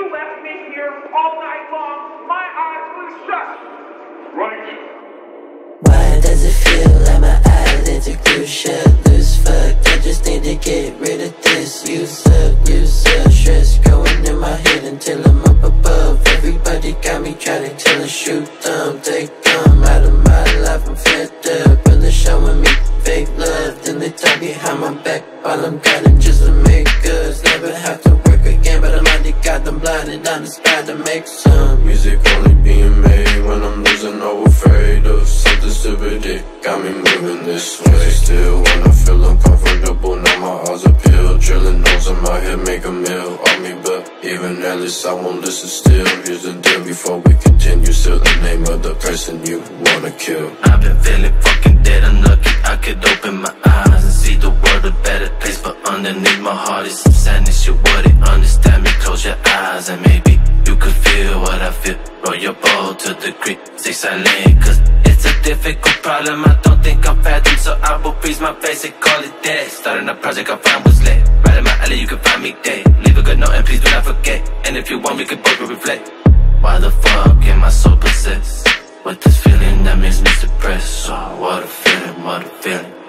you left me here all night long, my eyes were shut. Right. Why does it feel like my eyelids are crucial? Loose fuck, I just need to get rid of this. Use up, stress growing in my head until I'm up above. Everybody got me trying to tell a shoot them. Take them out of my life, I'm fed up. When they're showing me fake love, then they talk behind my back. All I'm guiding just to make us never have to work again, but I'm already got them blinded. I'm inspired to make some music only being made when I'm losing or afraid of something stupid. Got me moving this way. Still when I feel uncomfortable, now my eyes are peeled. Drilling holes in my head, make a meal on me, but even at least I won't listen still. Here's the deal before we continue. Still the name of the person you wanna kill. I've been feeling fucking dead, unlucky. I could open my eyes and see the world a better place, but underneath my heart is some sadness. You wouldn't understand me. Close your eyes and maybe you could feel what I feel. Roll your boat to the creek, stay silent, cause it's a difficult problem I don't think I'll fathom. So I will freeze my face and call it dead. Starting a project I found was late. Right in my alley, you can find me dead. Leave a good note and please do not forget. And if you want, we could both reflect. Why the fuck am I so possessed with this feeling that makes me suppressed? Oh, what a feeling, what a feeling.